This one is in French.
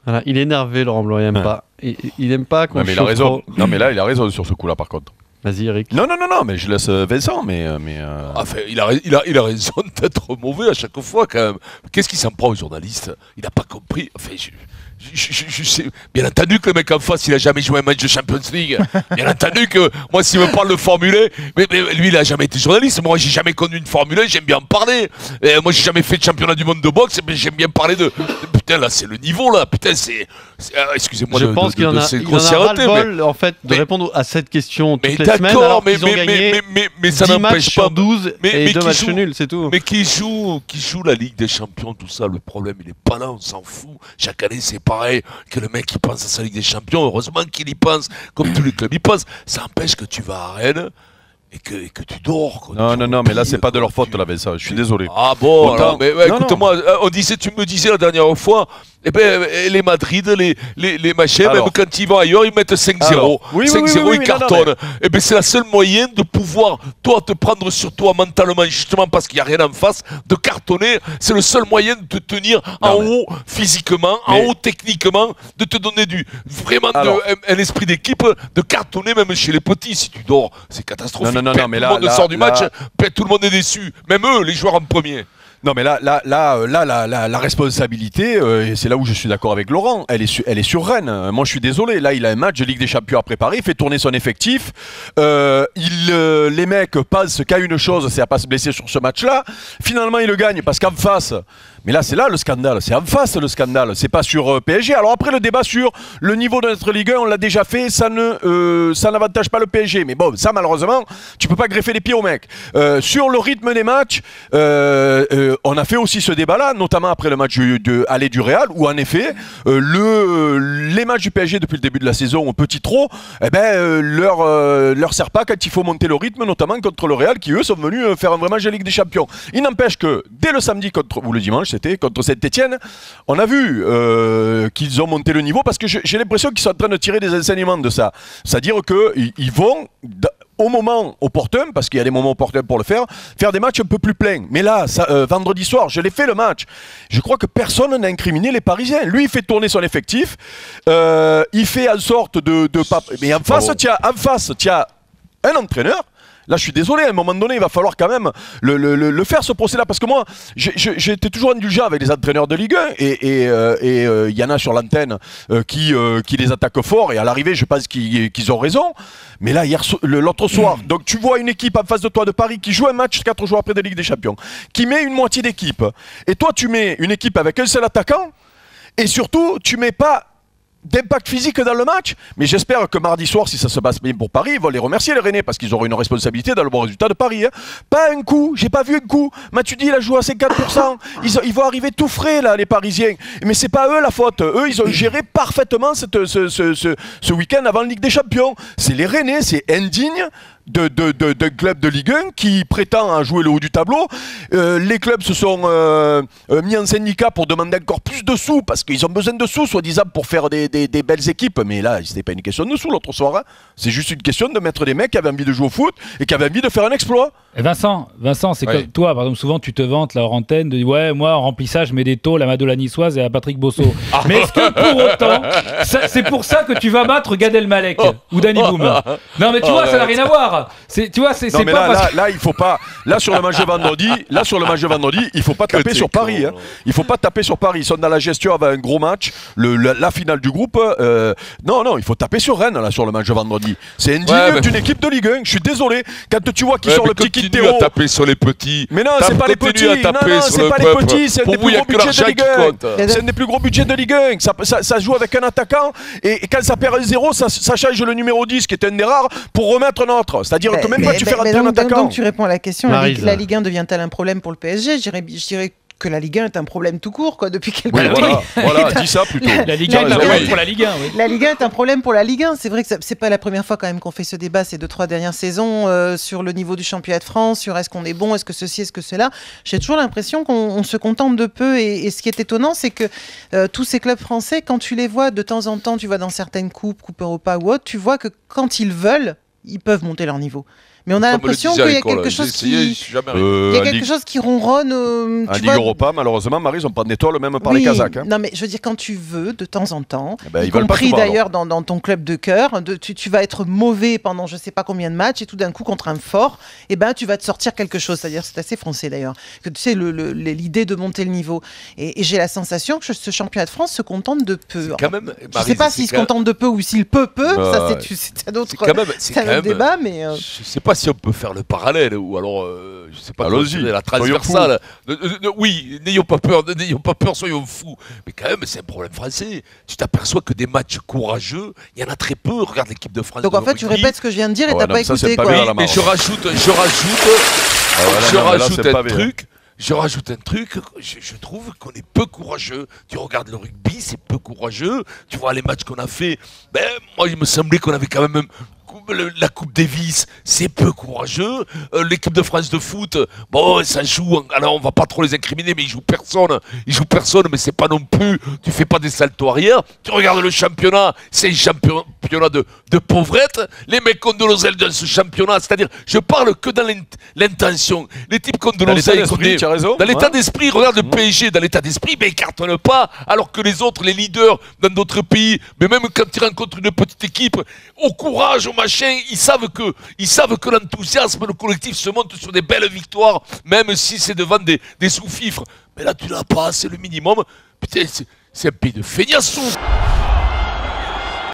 Voilà, il est énervé, Laurent Blanc, il aime pas. Il aime pas qu'on il a raison. Non, mais là, il a raison sur ce coup-là, par contre. Vas-y, Eric. Non, mais je laisse Vincent, Enfin, il a raison d'être mauvais à chaque fois, quand même. Qu'est-ce qu'il s'en prend aux journalistes? Il n'a pas compris. Enfin, je sais, bien entendu que le mec en face, il a jamais joué un match de Champions League. Bien entendu que moi, s'il me parle de Formule 1, mais lui, il a jamais été journaliste. Moi, j'ai jamais connu une Formule 1, j'aime bien en parler. Et moi, j'ai jamais fait de championnat du monde de boxe, mais j'aime bien parler de. Putain, là, c'est le niveau, là. Putain, excusez-moi, je pense qu'il en a ras-le-bol, en fait, de répondre à cette question toutes les semaines. Alors qu'ils ont gagné mais ça 10 matchs n'empêche pas. sur 12 et 2 matchs nuls, c'est tout. Mais qui joue la Ligue des Champions, tout ça, le problème, il est pas là, on s'en fout. Chaque année, c'est pareil, que le mec qui pense à sa Ligue des Champions, heureusement qu'il y pense, comme tous les clubs y pensent. Ça empêche que tu vas à Rennes et que tu dors. Quoi. Non, mais là, c'est pas de leur faute, là, ça. Je suis désolé. Ah bon, alors, mais écoute-moi, tu me disais la dernière fois, les Madrid, les machins, même quand ils vont ailleurs, ils mettent 5-0. 5-0, ils cartonnent. C'est la seule moyen de pouvoir, toi, te prendre sur toi mentalement, justement parce qu'il n'y a rien en face, de cartonner. C'est le seul moyen de te tenir en haut physiquement, en haut techniquement, de te donner vraiment un esprit d'équipe, de cartonner même chez les petits. Si tu dors, c'est catastrophique. Non, mais là, tout le monde sort du match, tout le monde est déçu. Même eux, les joueurs en premier. Non, mais là, la responsabilité, et c'est là où je suis d'accord avec Laurent, elle est sur Rennes. Moi, je suis désolé. Là, il a un match de Ligue des Champions à préparer, il fait tourner son effectif. Les mecs pensent qu'à une chose, c'est à pas se blesser sur ce match-là. Finalement, il le gagne parce qu'en face. Mais là, c'est là le scandale. C'est en face le scandale. C'est pas sur PSG. Alors après, le débat sur le niveau de notre Ligue 1, on l'a déjà fait. Ça n'avantage pas le PSG. Mais bon, ça, malheureusement, tu peux pas greffer les pieds au mec. Sur le rythme des matchs, on a fait aussi ce débat-là, notamment après le match aller du Real, où en effet, les matchs du PSG depuis le début de la saison, au petit trop, leur sert pas quand il faut monter le rythme, notamment contre le Real, qui eux sont venus faire un vrai match de Ligue des Champions. Il n'empêche que dès le samedi ou le dimanche, c'était contre Saint-Etienne, on a vu qu'ils ont monté le niveau parce que j'ai l'impression qu'ils sont en train de tirer des enseignements de ça. C'est-à-dire qu'ils vont, au moment opportun, parce qu'il y a des moments opportuns pour le faire des matchs un peu plus pleins. Mais là, vendredi soir, je l'ai fait le match. Je crois que personne n'a incriminé les Parisiens. Lui, il fait tourner son effectif. Il fait en sorte de pas. Mais en face, tu as un entraîneur. Là, je suis désolé, à un moment donné, il va falloir quand même le faire, ce procès-là. Parce que moi, j'étais toujours indulgent avec les entraîneurs de Ligue 1. Et il y en a sur l'antenne qui les attaquent fort. Et à l'arrivée, je pense qu'ils ont raison. Mais là, l'autre soir, donc tu vois une équipe en face de toi de Paris qui joue un match 4 jours après de Ligue des Champions, qui met une moitié d'équipe. Et toi, tu mets une équipe avec un seul attaquant. Et surtout, tu mets pas d'impact physique dans le match, mais j'espère que mardi soir, si ça se passe bien pour Paris, ils vont les remercier les Rennais parce qu'ils auront une responsabilité dans le bon résultat de Paris. Hein. Pas un coup, j'ai pas vu un coup. Matuidi, il a joué à 50%. Ils vont arriver tout frais là, les Parisiens. Mais c'est pas eux la faute. Eux, ils ont géré parfaitement ce week-end avant la Ligue des Champions. C'est les Rennais, c'est indigne d'un club de Ligue 1 qui prétend à jouer le haut du tableau. Les clubs se sont mis en syndicat pour demander encore plus de sous parce qu'ils ont besoin de sous, soi-disant, pour faire des belles équipes. Mais là, c'était pas une question de sous l'autre soir. Hein. C'est juste une question de mettre des mecs qui avaient envie de jouer au foot et qui avaient envie de faire un exploit. Et Vincent, c'est comme toi, par exemple, souvent tu te vantes là, hors antenne de ouais, moi en remplissage, je mets des tôles à Mado la Niçoise et à Patrick Bosso. Mais est-ce que pour autant, c'est pour ça que tu vas battre Gad Elmalek ou Danny Boom? Non, mais tu vois, ça n'a rien à voir. Tu vois, c'est pas là, il faut pas. Là sur le match de vendredi, il faut pas taper sur Paris. Hein. Il faut pas taper sur Paris. Ils sont dans la gestion avec un gros match, la finale du groupe. Non, il faut taper sur Rennes là sur le match de vendredi. C'est indigne d'une équipe de Ligue 1. Je suis désolé. Quand tu vois qu'ils sort le petit kit Théo. À taper sur les petits. Mais non, c'est pas les petits. Non, c'est pas les petits. C'est un des plus gros budgets de Ligue 1. C'est un des plus gros budgets de Ligue 1. Ça joue avec un attaquant et quand ça perd 1-0, ça change le numéro 10 qui est un des rares pour remettre un autre. C'est-à-dire que même pas tu fais rentrer un attaquant. Donc tu réponds à la question, la Ligue 1 devient-elle un problème pour le PSG? Je dirais que la Ligue 1 est un problème tout court depuis quelques temps. Voilà, dis ça plutôt. La Ligue 1 est un problème pour la Ligue 1. Oui. La Ligue 1 est un problème pour la Ligue 1. C'est vrai que c'est pas la première fois quand même qu'on fait ce débat ces 2-3 dernières saisons sur le niveau du championnat de France, sur est-ce qu'on est bon, est-ce que ceci, est-ce que cela. J'ai toujours l'impression qu'on se contente de peu et ce qui est étonnant, c'est que tous ces clubs français, quand tu les vois de temps en temps, tu vois dans certaines coupes Europa ou autres, tu vois que quand ils veulent, ils peuvent monter leur niveau. Mais on a l'impression qu'il y a quelque chose qui ronronne. En Ligue Europa, malheureusement, Marie, ils n'ont pas d'étoile même par les Kazakhs. Non, mais je veux dire, quand tu veux, de temps en temps, y compris d'ailleurs dans ton club de cœur, tu vas être mauvais pendant je ne sais pas combien de matchs et tout d'un coup, contre un fort, tu vas te sortir quelque chose. C'est-à-dire, c'est assez français d'ailleurs, que tu sais, l'idée de monter le niveau. Et j'ai la sensation que ce championnat de France se contente de peu. Quand même, Marie, je ne sais pas s'il se contente de peu ou s'il peut peu. Ça, c'est un autre débat, mais... Je ne sais pas si on peut faire le parallèle ou alors, je ne sais pas, la transversale. Oui, n'ayons pas peur, soyons fous. Mais quand même, c'est un problème français. Tu t'aperçois que des matchs courageux, il y en a très peu. Regarde l'équipe de France. Donc en fait, tu répètes ce que je viens de dire et t'as pas écouté. Mais je rajoute un truc. Je trouve qu'on est peu courageux. Tu regardes le rugby, c'est peu courageux. Tu vois les matchs qu'on a fait. Moi, il me semblait qu'on avait quand même la Coupe Davis, c'est peu courageux. L'équipe de France de foot, bon, ça joue. Alors, on va pas trop les incriminer, mais ils jouent personne, mais c'est pas non plus. Tu fais pas des saltos arrière. Tu regardes le championnat, c'est un championnat de pauvrette. Les mecs ont de l'oseille dans ce championnat. C'est-à-dire, je parle que dans l'intention. Les types qui ont de l'oseille. Dans l'état d'esprit, regarde le PSG, dans l'état d'esprit, mais ils cartonnent pas. Alors que les autres, les leaders dans d'autres pays, mais même quand ils rencontrent une petite équipe, au courage, au machin, ils savent que l'enthousiasme, le collectif se monte sur des belles victoires, même si c'est devant des sous-fifres. Mais là, tu l'as pas, c'est le minimum. Putain, c'est un pays de feignasson.